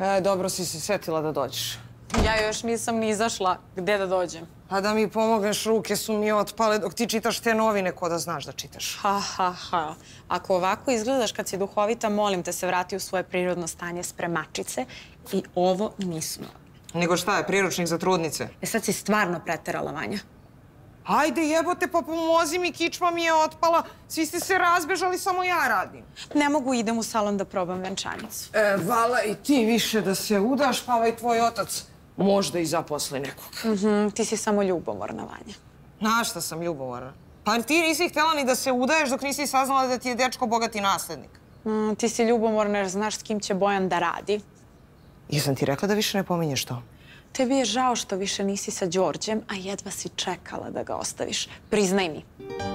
Dobro si se setila da dođeš. Ja još nisam ni izašla. Gde da dođem? A da mi pomogneš, ruke su mi otpale dok ti čitaš te novine, ko da znaš da čitaš. Ha. Ako ovako izgledaš kad si duhovita, molim te se vrati u svoje prirodno stanje spremačice i ovo nisu novine. Nego šta je, priručnik za trudnice? Sad si stvarno preterala, Vanja. Ajde, jebote, pa pomozi mi, kičma mi je otpala. Svi ste se razbežali, samo ja radim. Ne mogu, idem u salon da probam venčanicu. Vala i ti više da se udaš, pa ovaj tvoj otac možda i zaposli nekog. Ti si samo ljubomorna, Vanja. Na šta sam ljubomorna? Pa ti nisi htjela ni da se udaješ dok nisi saznala da ti je dečko bogati naslednik. Ti si ljubomorna jer znaš s kim će Bojan da radi. Jesam ti rekla da više ne pominješ to? Tebi je žao što više nisi sa Đorđem, a jedva si čekala da ga ostaviš. Priznaj mi.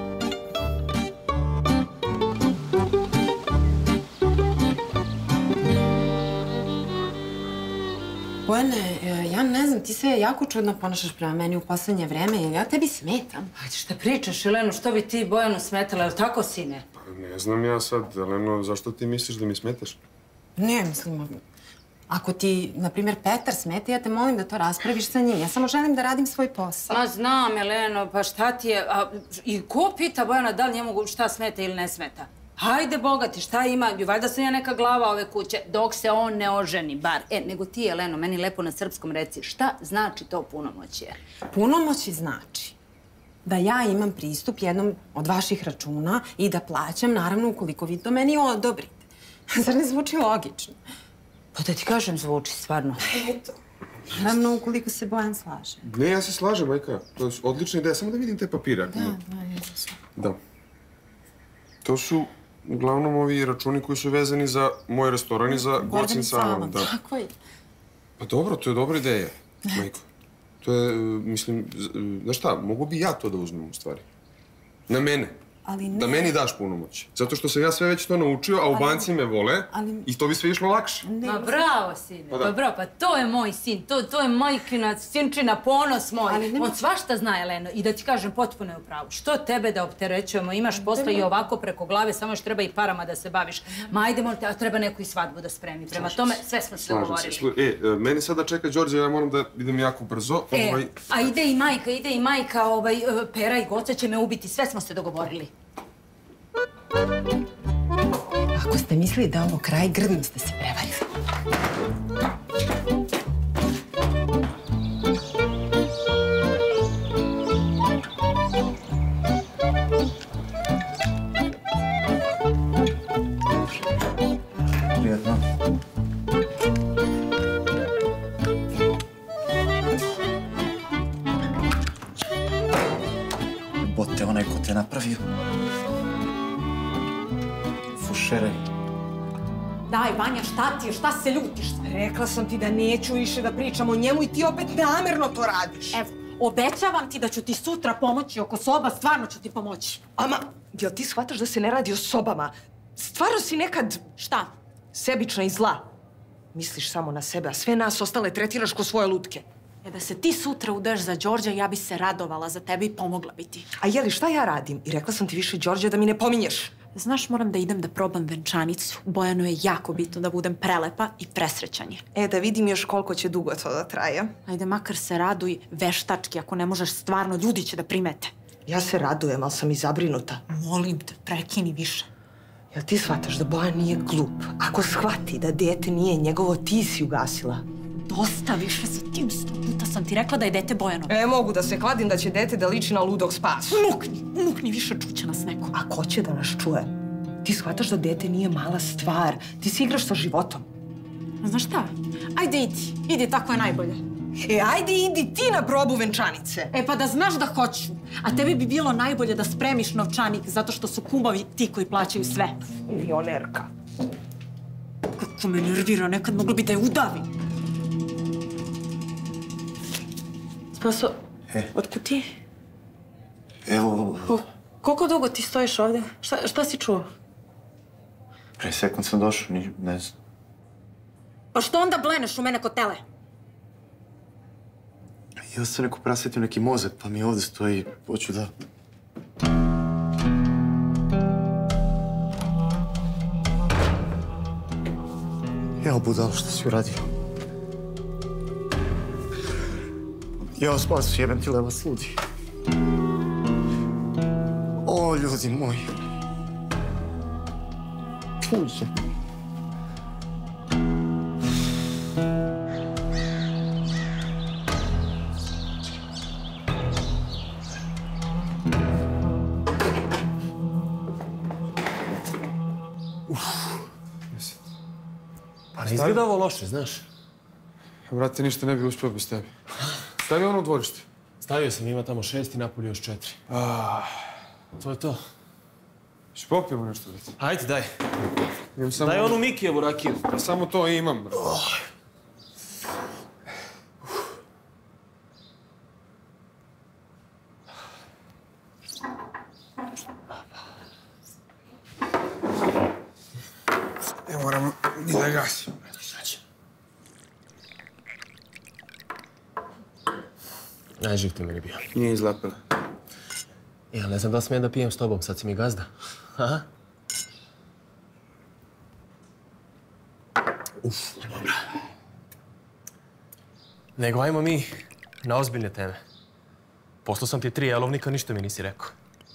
Bojane, ja ne znam, ti se jako čudno ponašaš prema meni u poslednje vreme, jer ja tebi smetam. Ajde, šta pričaš, Eleno, što bi ti Bojanu smetala, je li tako, sine? Pa ne znam ja sad, Eleno, zašto ti misliš da mi smetaš? Ne, mislim, ako ti, na primjer, Petar smeta, ja te molim da to raspraviš sa njim. Ja samo želim da radim svoj posao. Ma znam, Eleno, pa šta ti je... I ko pita Bojana da li njemu šta smeta ili ne smeta? Hajde, bogati, šta ima? Valjda sam ja neka glava ove kuće, dok se on ne oženi, bar. Nego ti, Eleno, meni lepo na srpskom reci, šta znači to punomoćje? Punomoći znači da ja imam pristup jednom od vaših računa i da plaćam, naravno, ukoliko vi to meni odobrite. Zar ne zvuči logično? Pa da ti kažem, zvuči, stvarno. Eto. Naravno, ukoliko se Bojan slaže. Ne, ja se slažem, majka. To je odlična ideja, samo da vidim te papire. Da. To su uglavnom ovi računi koji su vezani za moj restoran i za Gorcin salon. Tako je. Pa dobro, to je dobra ideja, majko. To je, mislim, znaš šta, mogu bi ja to da uzmem u stvari. Na mene. Da meni daš punomoć. Zato što sam ja sve već to naučio, a u banci me vole i to bi sve išlo lakše. Ma bravo, sine. Pa bravo, pa to je moj sin. To je majkina, sinčina, ponos moj. On svašta zna, Eleno. I da ti kažem, potpuno je u pravu. Što tebe da opterećujemo? Imaš posla i ovako preko glave, samo još treba i parama da se baviš. Ma ajde, molim te, a treba neku i svadbu da spremi. Prema tome, sve smo se dogovorili. Meni sada čeka Đorđe, ja moram da idem jako brzo. A ide i majka, Pera i Goca će me ubiti. Sve smo se dogovorili. Ako ste mislili da je ovo kraj, grdno ste se prevarili. Prijetno. Bote, onaj ko te napravio. Fušeraj. Daj, Vanja, šta ti je? Šta se ljutiš? Rekla sam ti da neću više da pričam o njemu i ti opet namerno to radiš. Evo, obećavam ti da ću ti sutra pomoći oko soba, stvarno ću ti pomoći. Ama, jel ti shvataš da se ne radi o sobama? Stvarno si nekad... Šta? Sebična i zla. Misliš samo na sebe, a sve nas ostale tretiraš ko svoje lutke. Da se ti sutra udeš za Đorđa, ja bi se radovala za tebe i pomogla bi ti. A jeli, šta ja radim? I rekla sam ti više, Đorđe, da mi ne pominješ. Znaš, moram da idem da probam venčanicu. Bojanu je jako bitno da budem prelepa i presrećan je. Da vidim još koliko će dugo to da traje. Ajde, makar se raduj veštački, ako ne možeš stvarno, ljudi će da primete. Ja se radujem, ali sam i zabrinuta. Molim te, prekini više. Jel ti shvataš da Bojan nije glup? Ako shvati da dete nije njegovo, ti si ugasila. Dosta više sa tim, 100 puta sam ti rekla da je dete Bojanovo. Mogu da se kladim da će dete da liči na ludog Spasu. Mukni više, čuće nas neko. A ko će da nas čuje? Ti shvataš da dete nije mala stvar. Ti se igraš sa životom. Znaš šta? Ajde idi, tako je najbolje. Ajde idi ti na probu venčanice. Pa da znaš da hoću. A tebi bi bilo najbolje da spremiš novčanik, zato što su kumovi ti koji plaćaju sve. Milionerka. Kako me nervira, nekad moglo bi da je udavi. Spaso, otkud ti? Evo... Koliko dugo ti stojiš ovdje? Šta si čuo? Pre sekund sam došao, ne znam. Pa što onda bleneš u mene kod tele? Ja sam neko prasetio neki mozak, pa mi ovdje stoji, hoću da... Evo budalo što si uradio. Jao, spasi, jebem ti leva sudi. O, ljudi moji. Puđe. Pa ne izgleda ovo loše, znaš. Brate, ništa ne bi uspio bez tebi. Stavi ono u dvorište. Stavio sam, ima tamo 6 i napolje još 4. To je to. Š popijemo nešto, brate? Hajde, daj. Daj onu Mikijevu rakiju. Pa samo to imam, brate. Ne moram ni da gasim. Najživ ti meni bio. Nije izlepila. Ja ne znam da smijem da pijem s tobom, sad si mi gazda. Aha. Dobra. Nego, ajmo mi na ozbiljne teme. Poslao sam ti 3 jelovnika, ništa mi nisi rekao.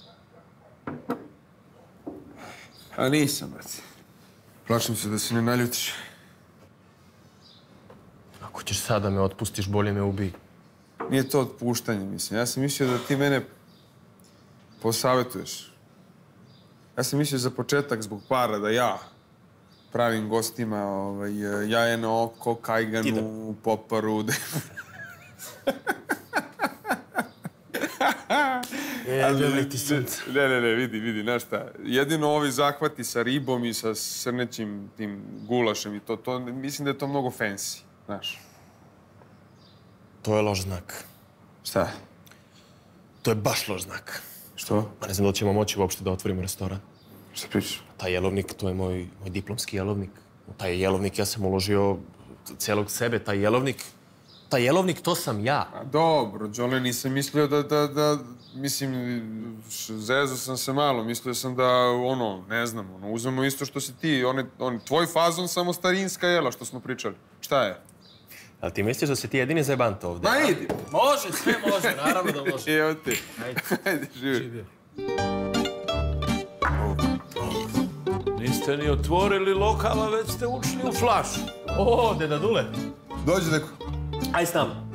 A nisam, brate. Plašim se da se ne naljutiš. Ako ćeš sad da me otpustiš, bolje me ubij. Nije to otpuštanje, mislim. Ja sam mislio da ti mene posavjetuješ. Ja sam mislio za početak zbog para da ja pravim gostima jaje na oko, kajganu, poparu. Jebem ti sunce. Ne, vidi, znaš šta. Jedino ovi zahvati sa ribom i sa srnećim tim gulašem i to, mislim da je to mnogo fancy, znaš. To je loš znak. Šta? To je baš loš znak. Što? Pa ne znam da li ćemo moći uopšte da otvorimo restoran. Šta pričaš? Taj jelovnik, to je moj diplomski jelovnik. U taj jelovnik ja sam uložio celog sebe. Taj jelovnik, to sam ja. A dobro, Đole, nisam mislio da mislim, zezao sam se malo. Mislio sam da, ne znam, uzmemo isto što si ti. Tvoj fazon, samo starinska jela, što smo pričali. Šta je? Ali ti misliš da si ti jedini zajebanta ovde? Ma idi! Može, sve može, naravno da može. Evo ti. Ajde, živi. Niste ni otvorili lokal, a već ste ušli u flašu. O, deda Dule. Dođi neko. Aj s nama.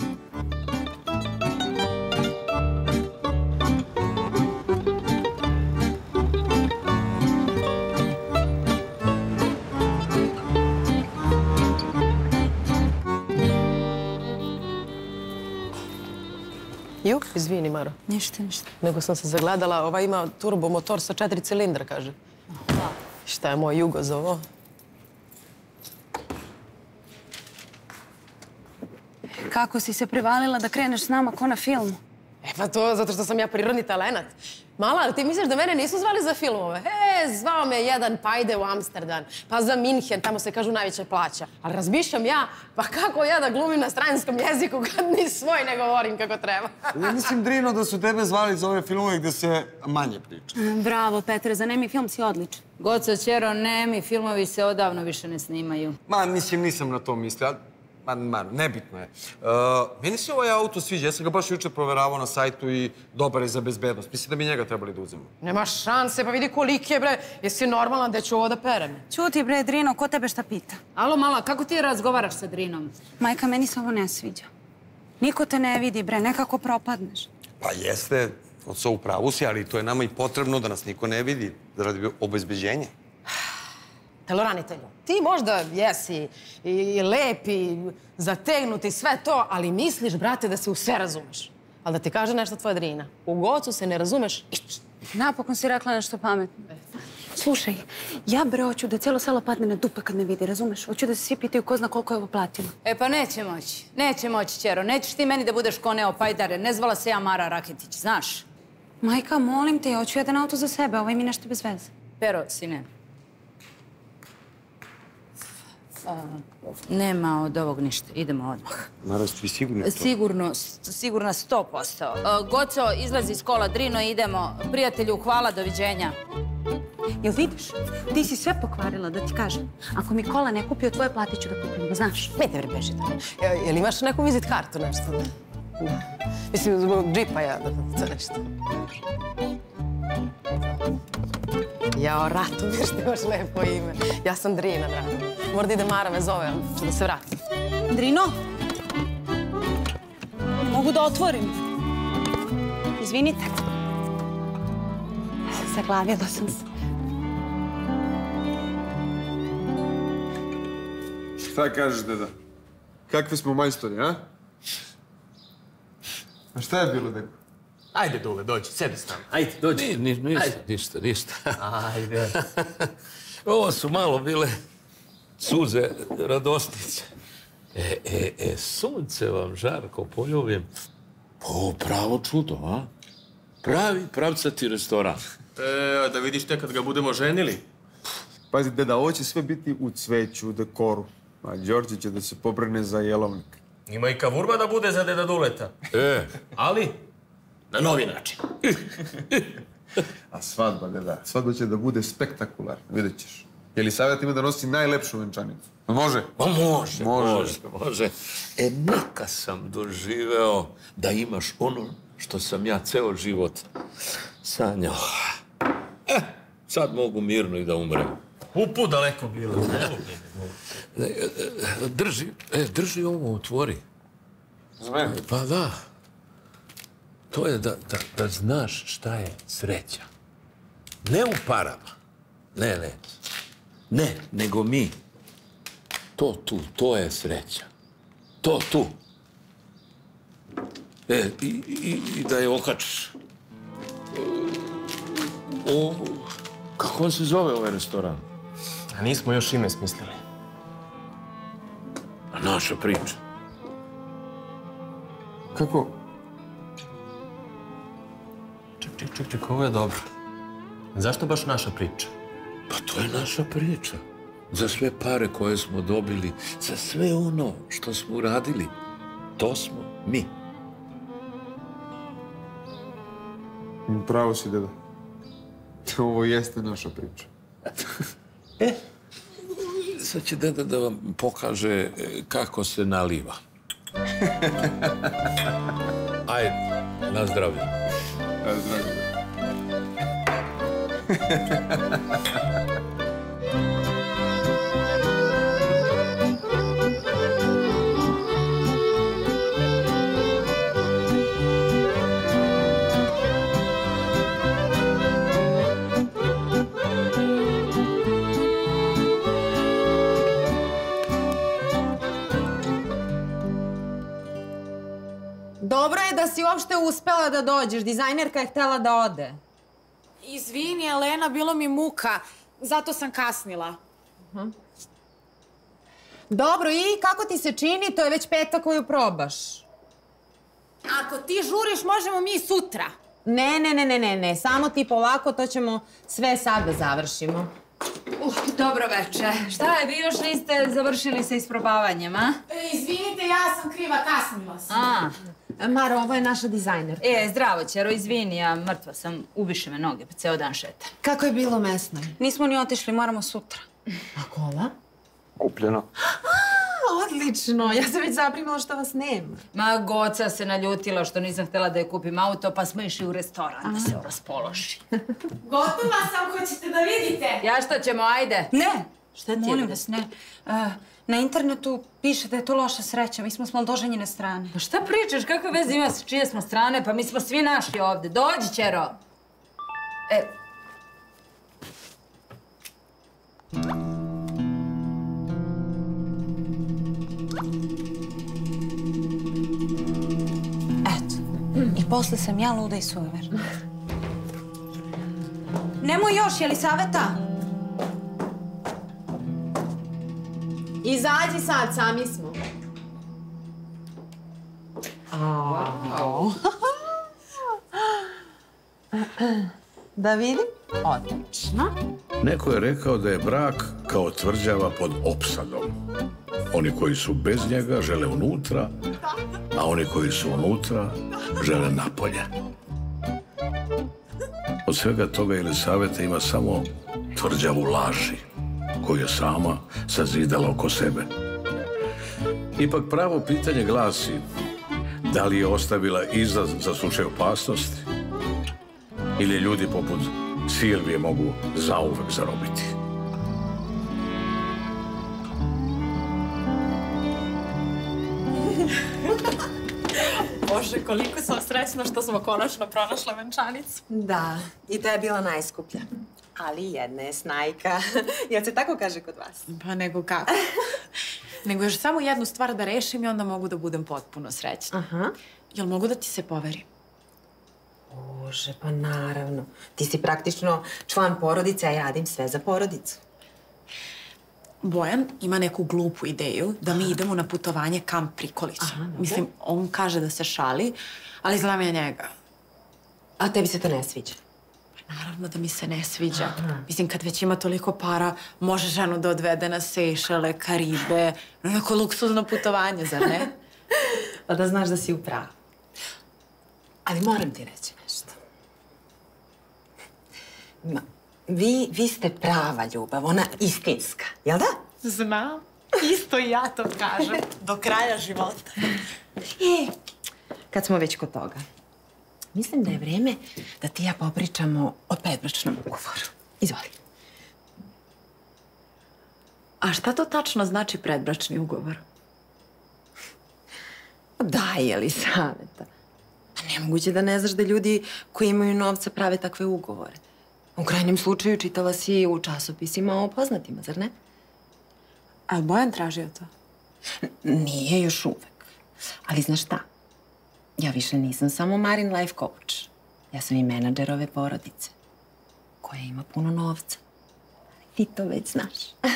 Ju, izvini, Maro. Ništa. Nego sam se zagledala, ova ima turbo motor sa 4 cilindra, kaže. Šta je moj Jugo za ovo? Kako si se privalila da kreneš s nama ko na filmu? Pa to zato što sam ja prirodni talenat. Mala, ali ti misliš da mene nisu zvali za filmove? Zvao me jedan pa ide u Amsterdam, pa za Minhen, tamo se kažu najveća plaća. Ali razmišljam ja, pa kako ja da glumim na stranskom jeziku kad ni svoj ne govorim kako treba? Ja mislim, Drino, da su tebe zvali za ove filmove gde se manje priča. Bravo, Petre, za nemi film si odličan. Goco, Ćero, nemi filmovi se odavno više ne snimaju. Ma, mislim, nisam na to mislio. Ma, nebitno je. Meni se ovaj auto sviđa. Ja sam ga baš juče proveravao na sajtu i dobar je za bezbednost. Mislim da bi njega trebali da uzemo. Nema šanse, pa vidi koliki je, bre. Jesi normalan da ću ovo da perem? Ćuti, bre, Drino, ko tebe šta pita? Alo, mala, kako ti razgovaraš sa Drinom? Majka, meni se ovo ne sviđa. Niko te ne vidi, bre, nekako propadneš. Pa jeste, u pravu si, ali to je nama i potrebno da nas niko ne vidi, radi obezbeđenja. Teloranitelju, ti možda jesi i lep i zategnut i sve to, ali misliš, brate, da se u sve razumeš. Ali da ti kaže nešto tvoja Drina, u Gocu se ne razumeš. Napokon si rekla nešto pametno. Slušaj, ja, bre, hoću da cijelo selo padne na dupe kad me vidi, razumeš? Hoću da se svi pitaju ko zna koliko je ovo platilo. E pa neće moći. Neće moći, Ćero. Nećeš ti meni da budeš ko Neo Pajdare. Ne zvala se ja Mara Raketić, znaš? Majka, molim te, ja hoću jedan auto za sebe, ovaj mi nešto bez veze. Pero, sine. Nema od ovog ništa. Idemo odmah. Naravno, vi sigurni to? Sigurna 100%. Goco, izlazi iz kola, Drino, idemo. Prijatelju, hvala, doviđenja. Jel vidiš? Ti si sve pokvarila, da ti kažem. Ako mi kola ne kupio, tvoje platit ću da kupim, znaš? Mijte, bre, beži tamo. Jel imaš neku vizit kartu, nešto? Mislim, zbog džipa ja, to nešto. Jao, Ratomir, što imaš lepo ime. Ja sam Drina, drago. Mora da ide Mara me zove, ali ću da se vratim. Drino? Mogu da otvorim? Izvinite. Zaglavila sam se. Šta kažeš, deda? Kakvi smo majstori, a? A šta je bilo, deko? Ajde, Dule, dođi, sedi s nama. Ajde, dođi. Ništa. Ajde. Ovo su malo bile suze radosnice. Sunce vam žarko poljubim. O, pravo čudo, a? Pravi pravcati restoran. Da vidiš te kad ga budemo ženili. Pazi, deda, ovo će sve biti u cveću, u dekoru. A Đorđe će da se pobrne za jelovnik. Ima i kavurba da bude za deda Duleta. Ali, na novi način. A svadba, deda, svadba će da bude spektakularna, vidjet ćeš. Jelisaveta ima da nosi najlepšu venčanicu. Može? Pa može. Neka sam doživeo da imaš ono što sam ja ceo život sanjao. Sad mogu mirno i da umrem. Upu daleko bilo. Drži ovo, otvori. Za mene? Pa da. To je da znaš šta je sreća. Ne u parama. Ne, nego mi. To tu, to je sreća. To tu. I da je okačiš. Kako on se zove ovaj restoran? A nismo još ime smislili. A naša priča. Kako? Ček, ovo je dobro. Zašto baš naša priča? Pa to je naša priča. Za sve pare koje smo dobili, za sve ono što smo uradili, to smo mi. Pravo si, deda. Ovo jeste naša priča. Sad će deda da vam pokaže kako se naliva. Ajde, na zdravlje. Na zdravlje. Dobro je da si uopšte uspela da dođeš. Dizajnerka je htela da ode. Izvini, Elena, bilo mi muka. Zato sam kasnila. Dobro, i kako ti se čini? To je već peta koju probaš. Ako ti žuriš, možemo mi sutra. Ne. Samo ti polako, to ćemo sve sad da završimo. Dobro veče. Šta je, vi još niste završili sa isprobavanjem, a? Izvinite, ja sam kriva, kasnila sam. Mara, ovo je naša dizajnerka. Zdravo, Ćero, izvini, ja mrtva sam, ubiše me noge, pa ceo dan šetam. Kako je bilo mesno? Nismo ni otišli, moramo sutra. A kola? Kupljeno. Odlično, ja sam već zaprimila što vas nema. Ma, Goca se naljutila što nisam htjela da je kupim auto, pa smo išli u restoran da se raspoloži. Gotova sam, hoćete da vidite? Ja šta ćemo, ajde? Ne! Šta ti je? Molim vas, ne. Na internetu piše da je to loša sreća. Mi smo s Moldoženjine strane. Pa šta pričaš? Kakve veze ima s čije smo strane? Pa mi smo svi naši ovde. Dođi, Ćero. Eto. I posle sam ja luda i sujeverna. Nemoj još, Jelisaveta! Izađi sad, sami smo. Da vidim? Odlično. Neko je rekao da je brak kao tvrđava pod opsadom. Oni koji su bez njega žele unutra, a oni koji su unutra žele napolje. Od svega toga Jelisaveta ima samo tvrđavu laži, koju je sama sazidala oko sebe. Ipak pravo pitanje glasi, Da li je ostavila izlaz za slučaj opasnosti? Ili ljudi poput Silvije mogu zauvek zarobiti? Bože, koliko sam srećna što smo konačno pronašle venčanicu. Da, i ta je bila najskuplja. Ali jedna je snajka. Jel se tako kaže kod vas? Pa nego kako? Nego još samo jednu stvar da rešim i onda mogu da budem potpuno srećna. Aha. Jel mogu da ti se poverim? Bože, pa naravno. Ti si praktično član porodice, a ja radim sve za porodicu. Bojan ima neku glupu ideju da mi idemo na putovanje kamp Prikolić. Mislim, on kaže da se šali, ali znam ja njega. A tebi se to ne sviđa? Naravno da mi se ne sviđa. Mislim, kad već ima toliko para, može ženu da odvede na Sejšele, Karibe, na neko luksuzno putovanje, zar ne? Pa da znaš da si u pravu. Ali moram ti reći nešto. Vi ste prava ljubav, ona istinska, jel da? Znam. Isto i ja to kažem. Do kraja života. Kad smo već kod toga, mislim da je vreme da ti i ja popričamo o predbračnom ugovoru. Izvoli. A šta to tačno znači predbračni ugovor? Daj, Jelisaveta. Pa nemoguće da ne znaš da ljudi koji imaju novca prave takve ugovore. U krajnjem slučaju čitala si u časopisima o poznatima, zar ne? A Bojan tražio to? Nije još uvek. Ali znaš šta? Ja više nisam samo Marin life coach. Ja sam i menadžer ove porodice, koja ima puno novca. Ti to već znaš.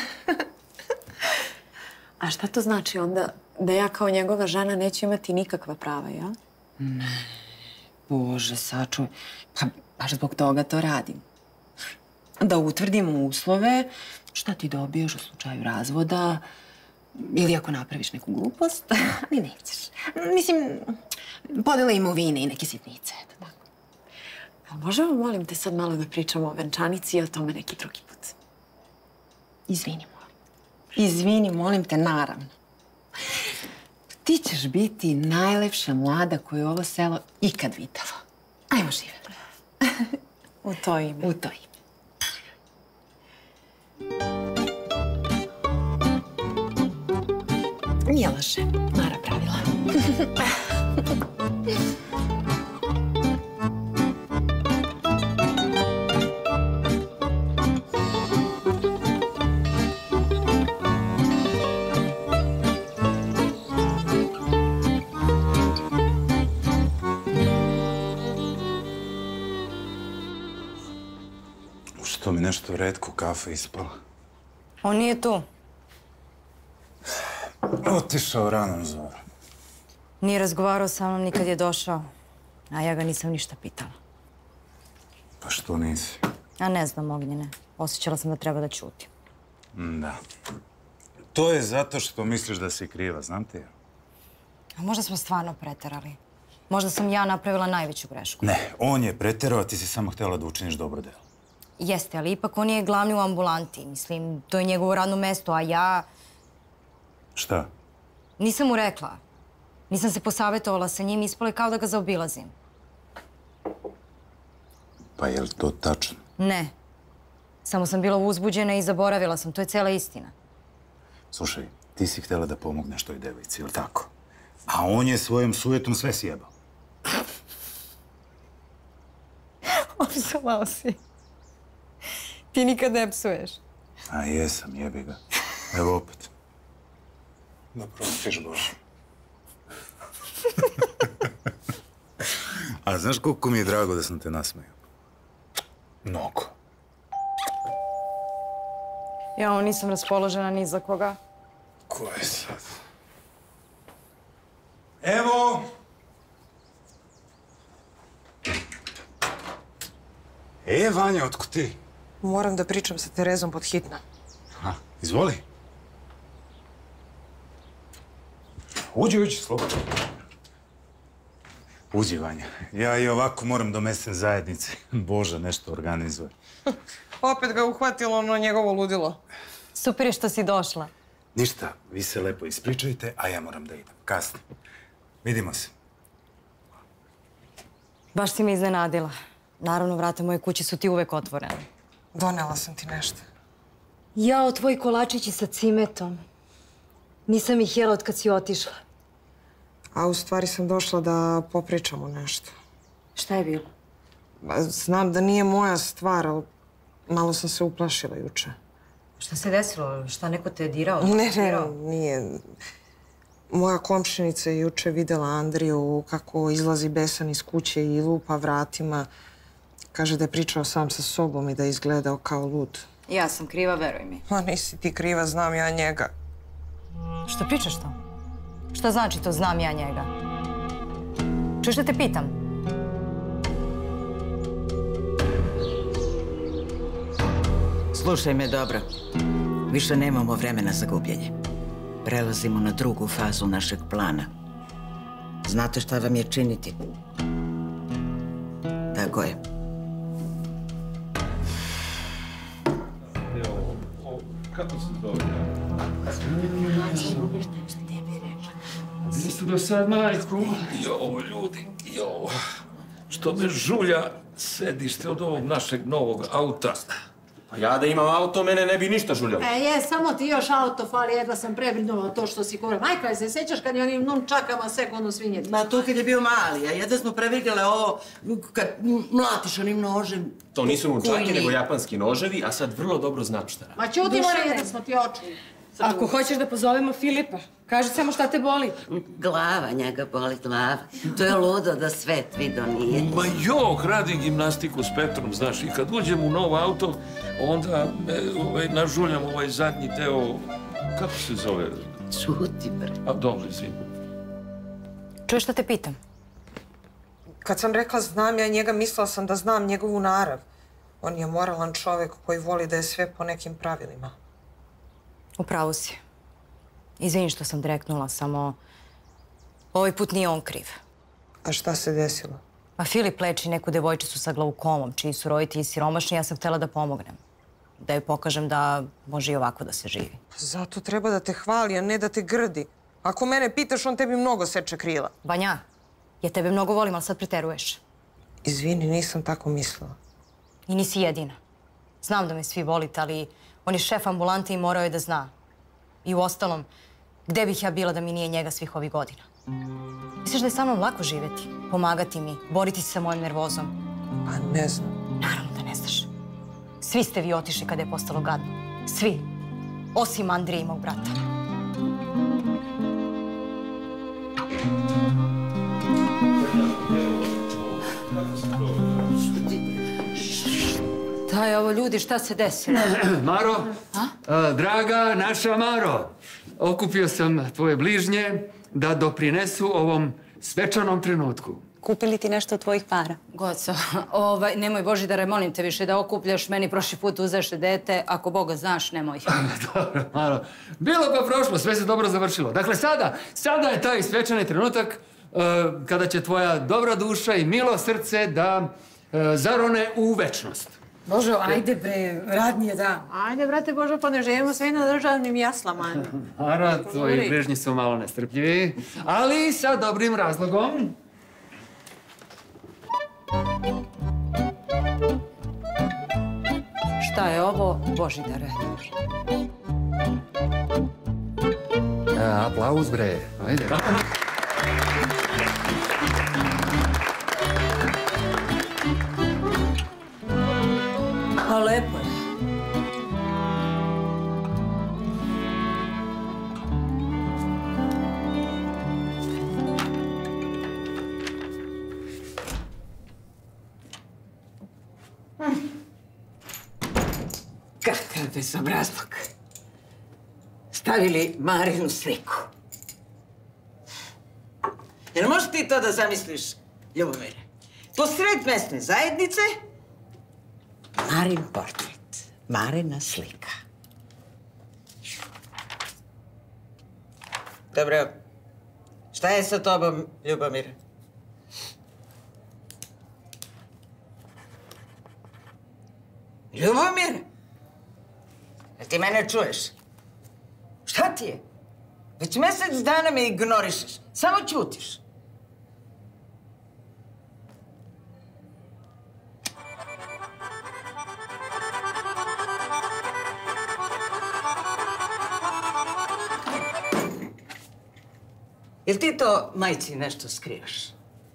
A šta to znači onda? Da ja kao njegova žena neću imati nikakva prava, ja? Ne. Bože, sačuvaj. Pa baš zbog toga to radim. Da utvrdimo uslove, šta ti dobijaš u slučaju razvoda, ili ako napraviš neku glupost, ali nećeš. Mislim, podela imovine i neke sitnice, eto tako. A možemo, molim te, sad malo da pričamo o venčanici i o tome neki drugi put? Izvini, molim te. Izvini, molim te, naravno. Ti ćeš biti najlepša mlada koju je ovo selo ikad videlo. Ajmo živjeti. U to ime. U to ime. Nije laže, Mara pravila. Što mi nešto retko kafa ispala? On nije tu. Otišao ranom zorom. Nije razgovarao sa mnom ni kad je došao. A ja ga nisam ništa pitala. Pa što nisi? A ne znam, Ognjene. Osjećala sam da treba da ćutim. Da. To je zato što misliš da si kriva, znam ti? A možda smo stvarno preterali. Možda sam ja napravila najveću grešku. Ne, on je preterao, a ti si samo htjela da učiniš dobro delo. Jeste, ali ipak on je glavni u ambulanti. Mislim, to je njegovo radno mesto, a ja... Šta? Nisam mu rekla. Nisam se posavetovala sa njim, ispalo je kao da ga zaobilazim. Pa je li to tačno? Ne. Samo sam bila uzbuđena i zaboravila sam. To je cela istina. Slušaj, ti si htjela da pomogneš toj devojci, ili tako? A on je svojom sujetom sve sjebao. Opsovao si. Ti nikad ne psuješ. A jesam, jebi ga. Evo opet. Da prostiš, Bože. A znaš koliko mi je drago da sam te nasmejao? Mnogo. Ja nisam raspoložena ni za koga. Ko je sad? Evo! Vanja, otkud ti? Moram da pričam sa Terezom pod hitno. Aha, izvoli. Uđi, slobodno. Uđi, Vanja. Ja i ovako moram do mesne zajednice. Bože, nešto organizuje. Opet ga uhvatilo ono njegovo ludilo. Super je što si došla. Ništa, vi se lepo ispričajte, a ja moram da idem. Kasno. Vidimo se. Baš si me iznenadila. Naravno, vrata moje kuće su ti uvek otvorene. Donela sam ti nešto. Jao, tvoji kolačići sa cimetom. Nisam ih jela od kad si otišla. A u stvari sam došla da popričamo nešto. Šta je bilo? Znam da nije moja stvar, ali malo sam se uplašila juče. Šta se desilo? Šta, neko te je dirao? Ne, nije. Moja komšinica je juče videla Andriju kako izlazi besan iz kuće i lupa vratima. Kaže da je pričao sam sa sobom i da je izgledao kao lud. Ja sam kriva, veruj mi. Ma nisi ti kriva, znam ja njega. Šta pričaš to? Šta znači to znam ja njega? Čuješ da te pitam? Slušaj me dobro. Više nemamo vremena za gubljenje. Prelazimo na drugu fazu našeg plana. Znate šta vam je činiti? Tako je. Kako se zove? Gdje ste do sad, majku? Jo, ljudi, jo. Što me žulja sedište od ovog našeg novog auta. Pa ja da imam auto, mene ne bi ništa žuljalo. Samo ti još auto fali, jedva sam prebrinula to što si govorila. Majka, se sećaš kad je onim nunčakama sekundu svinjeti? Ma to kad je bio mali, a jedva smo previdjele ovo kad mlatiš onim nožem. To nisu nunčaki, nego japanski noževi, a sad vrlo dobro znam šta radi. Ma ćuti, Marija, da smo ti očuli. Ako hoćeš da pozovemo Filipa, kaži samo šta te boli. Glava njega boli, glava. To je ludo da svet vidio nije. Ma jok, radim gimnastiku s Petrom, znaš, i kad uđem u nov auto, onda nažuljam ovaj zadnji deo, kako se zove? Čuti, bre. A dobro, izvim. Čuješ šta te pitam? Kad sam rekla znam ja njega, mislila sam da znam njegovu narav. On je moralan čovjek koji voli da je sve po nekim pravilima. Upravo si. Izvini što sam dreknula, samo ovaj put nije on kriv. A šta se desilo? Pa Filip leči neku devojčicu sa glaukomom, čiji su roditelji siromašni, ja sam htjela da pomognem. Da joj pokažem da može i ovako da se živi. Zato treba da te hvali, a ne da te grdi. Ako mene pitaš, on tebi mnogo seče krila. Banja, ja tebe mnogo volim, ali sad preteruješ. Izvini, nisam tako mislila. I nisi jedina. Znam da me svi volite, ali on je šef ambulante i morao je da zna. I uostalom, gde bih ja bila da mi nije njega svih ovih godina? Misliš da je sa mnom lako živjeti, pomagati mi, boriti se sa mojom nervozom? Pa ne znam. Naravno da ne znaš. Svi ste vi otišli kada je postalo gadno. Svi. Osim Andrije i mog brata. Šta je ovo, ljudi, šta se desilo? Maro, draga naša Maro, okupio sam tvoje bližnje da doprinesu ovom svečanom trenutku. Kupili ti nešto od tvojih para? Goco, nemoj Božidare, molim te više da okupljaš. Meni prošli put uzeše dete, ako Boga znaš, nemoj. Dobro, Maro. Bilo pa prošlo, sve se dobro završilo. Dakle, sada je taj svečani trenutak kada će tvoja dobra duša i milo srce da zarone u večnost. Božo, ajde bre, radnije dan. Ajde, brate Božo, pa ne živimo sve na državnim jaslama. Maro, tvoji bližnji su malo nestrpljivi, ali sa dobrim razlogom. Šta je ovo, Božidare? Aplauz, bre. Ajde. Pa lepo je. Kakav bezobrazluk. Stavili Marinu sliku. Jel možeš ti to da zamisliš, Ljubomire? Posred mesne zajednice, Marin portret, Marina slika. Dobro, šta je sa tobom, Ljubomire? Ljubomire? Jel ti mene čuješ? Šta ti je? Već mjesec dana me ignorišeš. Samo ćutiš. Jel ti to majci nešto skrivaš?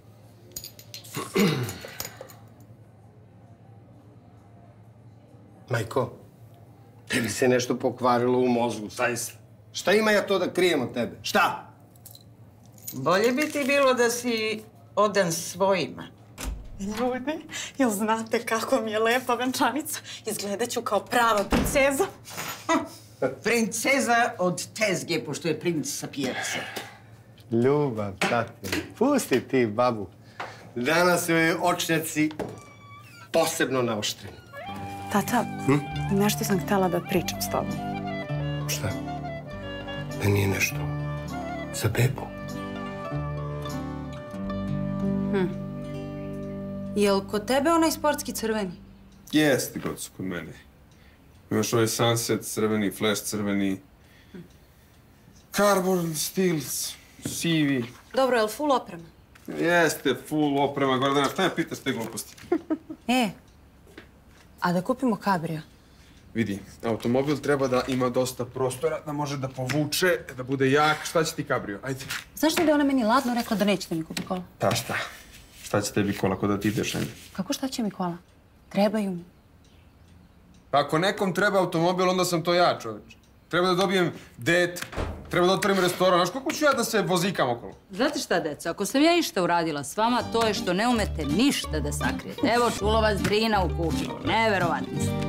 Majko, tebi se nešto pokvarilo u mozgu, zaista. Šta ima ja to da krijem od tebe? Šta? Bolje bi ti bilo da si odan svojima. Ljudi, jel znate kako mi je lepa venčanica? Izgledaću kao prava princeza. Princeza od tezge, pošto je princ sa pjevce. Ljubav, tate, pusti ti babu. Danas su joj očnjaci posebno naoštreni. Tata, nešto sam htjela da pričam s tobom. Šta? Da nije nešto za bebu? Jel kod tebe onaj sportski crveni? Jeste, god su kod mene. Imaš ovaj Sunset crveni, Flash crveni, Carbon Steel sivi. Dobro, jel full oprema? Jeste, full oprema. Gordana, šta me pitaš te gluposti? A da kupimo kabrio? Vidi, automobil treba da ima dosta prostora, da može da povuče, da bude jak. Šta će ti kabrio? Ajde. Znaš li da je ona meni ladno rekla da nećete mi kupiti kola? Pa šta? Šta će tebi kola kod da ti ideš negdje? Kako šta će mi kola? Trebaju mi. Pa ako nekom treba automobil, onda sam to ja, čoveč. Treba da dobijem det, treba da otvorim restoran. Znaš koliko ću ja da se vozikam okolo? Znate šta, deco, ako sam ja išta uradila s vama, to je što ne umete ništa da sakrijete. Evo, čula vas Drina u kući. Neverovatni ste.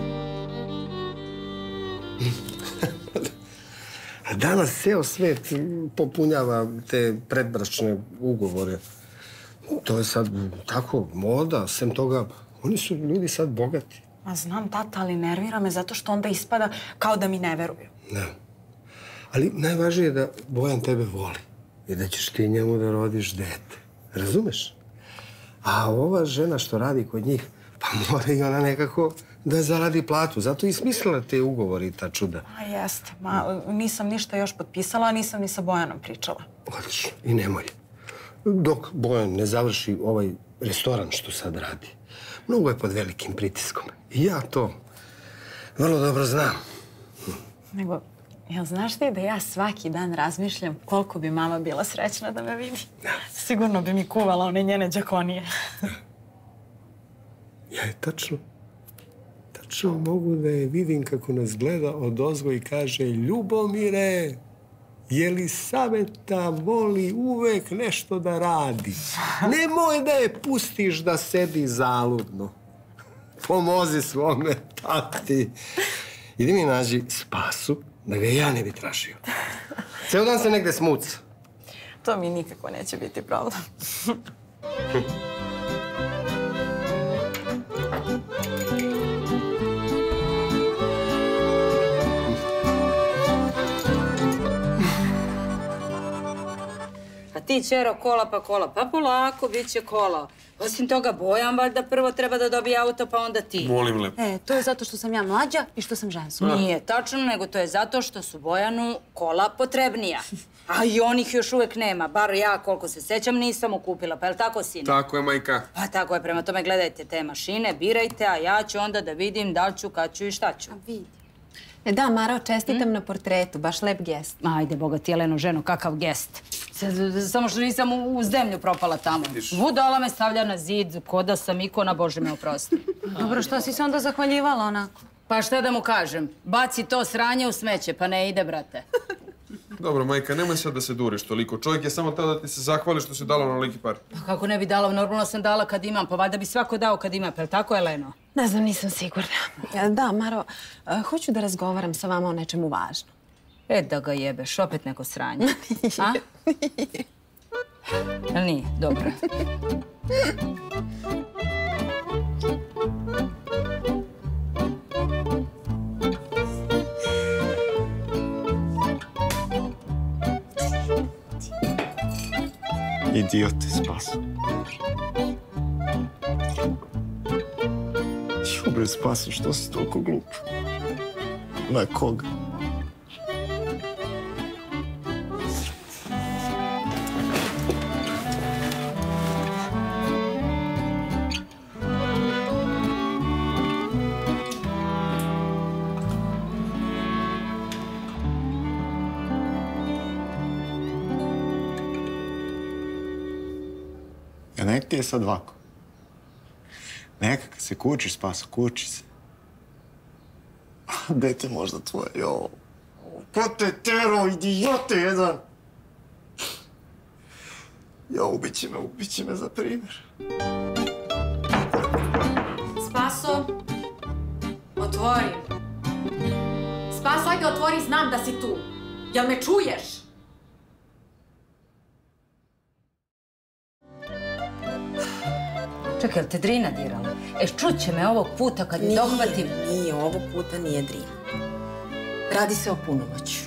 Danas ceo svet popunjava te predbračne ugovore. To je sad tako moda, sem toga, oni su ljudi sad bogati. A znam, tata, ali nervira me zato što onda ispada kao da mi ne veruju. Da. Ali najvažnije je da Bojan tebe voli i da ćeš ti njemu da rodiš dete. Razumeš? A ova žena što radi kod njih, pa mora i ona nekako da zaradi platu. Zato i smislila te ugovori i ta čuda. A jeste. Nisam ništa još potpisala, a nisam ni sa Bojanom pričala. Odlično. I nemoj. Dok Bojan ne završi ovaj restoran što sad radi. Mnogo je pod velikim pritiskom. I ja to vrlo dobro znam. Nego, jel znaš ti da ja svaki dan razmišljam koliko bi mama bila srećna da me vidi? Sigurno bi mi kuvala one njene džakonije. Ja je tačno mogu da je vidim kako nas gleda odozgo i kaže: Ljubomire, je li Saveta voli uvek nešto da radi? Nemoj da je pustiš da sedi zaludno. Pomozi svome tati. Idi mi nađi Spasu, da ga ja ne bi tražio. Ceo dan se negde smuca. To mi nikako neće biti problem. A ti, Čero, kola pa kola. Pa polako, bit će kola. Osim toga, Bojan valjda prvo treba da dobije auto, pa onda ti. Molim lepo. To je zato što sam ja mlađa i što sam ženska. Nije tačno, nego to je zato što su Bojanu kola potrebnija. A i on ih još uvek nema. Bar ja, koliko se sećam, nisam ukupila. Pa je li tako, sine? Tako je, majka. Pa tako je, prema tome gledajte te mašine, birajte, a ja ću onda da vidim da li ću, kad ću i šta ću. A vidi. Da, Maro, čestitam na portretu, baš lep gest. Ajde, Boga ti, Jeleno, ženo, kakav gest. Samo što nisam u zemlju propala tamo. Budala me stavlja na zid, ko da sam ikona, Bože me oprosti. Dobro, što si se onda zahvaljivala onako? Pa šta da mu kažem? Baci to sranje u smeće, pa ne ide, brate. Dobro, majka, nemoj sad da se duriš toliko. Čovjek je samo teo da ti se zahvali što si dala onoliki par. Pa kako ne bi dala? Normalno sam dala kad imam, pa valjda bi svako dao kad ima, pa je li tako, Jeleno? Ne znam, nisam sigurna. Da, Maro, hoću da razgovaram sa vama o nečemu važnom. Da ga jebeš, opet neko sranje. A? Nije, dobro. Idiote, Spaso. Bre, Spaso, što si toliko glup? Na koga? nek ti je sad ovako. Neka kad se kučiš, Spaso, kuči se. Dete možda tvoje, jo. Ko te tero, idiote jedan. Jo, ubit će me za primjer. Spaso, otvori. Spaso, ajde otvori, znam da si tu. Jel me čuješ? Čekaj, jel te Drina dirala? Čut će me ovog puta kad je dohvatim. Nije, ovog puta nije Drina. Radi se o punomoću.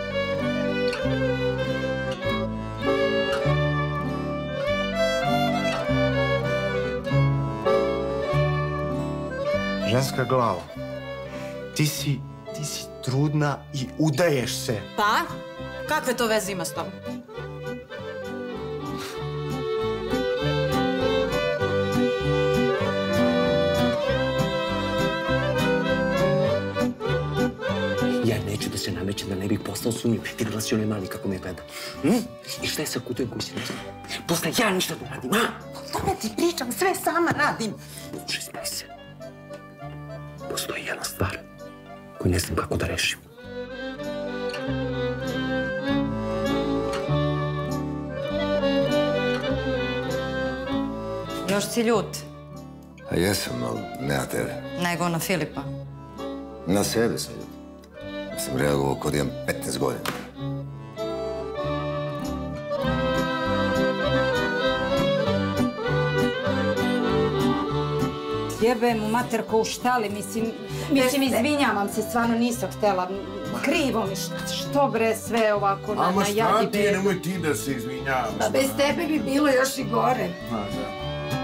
Ženska glava, ti si trudna i udaješ se. Pa? Kakve to veze ima s tom? Ja neću da se namećem da ne bih postao sumnjiv. Videla si onaj mali kako me gleda. I šta je sa kutujem koji si nešto? Posle ja ništa ne radim, a? O tome ti pričam, sve sama radim. Slušaj, spaj se. Postoji jedna stvar koju ne znam kako da rešim. Još si ljut. A jesam, ali ne na tebe. Nego na Filipa. Na sebe sam ljut. Sam reagovao kod imam 15 godina. Jebe mu mater ko u štali, mislim, izvinjavam se, stvarno nisam htjela. Krivo mi, što bre sve ovako na jadi Ama šta ti je, be. nemoj ti da se izvinjavaš. Pa bez tebe bi bilo još i gore. Da.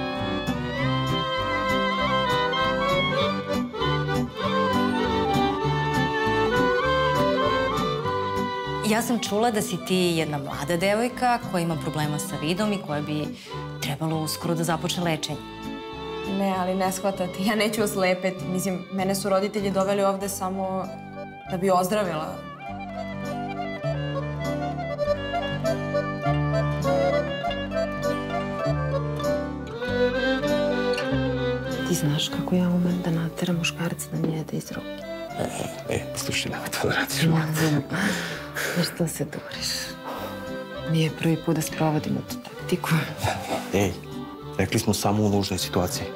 Ja sam čula da si ti jedna mlada devojka koja ima problema sa vidom i koja bi trebalo uskoro da započne lečenje. Ne, ali ne shvatate, ja neću oslepeti. Mislim, mene su roditelji doveli ovde samo da bi ozdravila. Ti znaš kako ja umem da nateram muškarca da mi jede iz ruke. Slušaj, nema to da radiš. Na što se duriš? Nije prvi put da sprovodimo tu taktiku. Ej, rekli smo samo u nužnoj situaciji.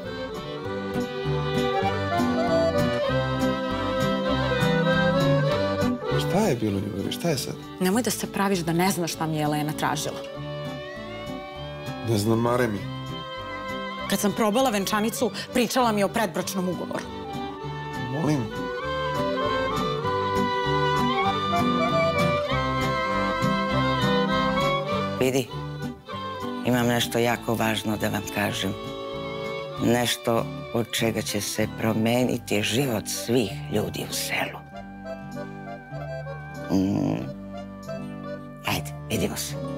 Šta je bilo, ljubavi? Šta je sad? Nemoj da se praviš da ne znaš šta mi je Elena tražila. Ne znam, mare mi. Kad sam probala venčanicu, pričala mi o predbračnom ugovoru. Molim. Vidi, imam nešto jako važno da vam kažem. Nešto od čega će se promeniti život svih ljudi u selu. Ajde, vidimo se.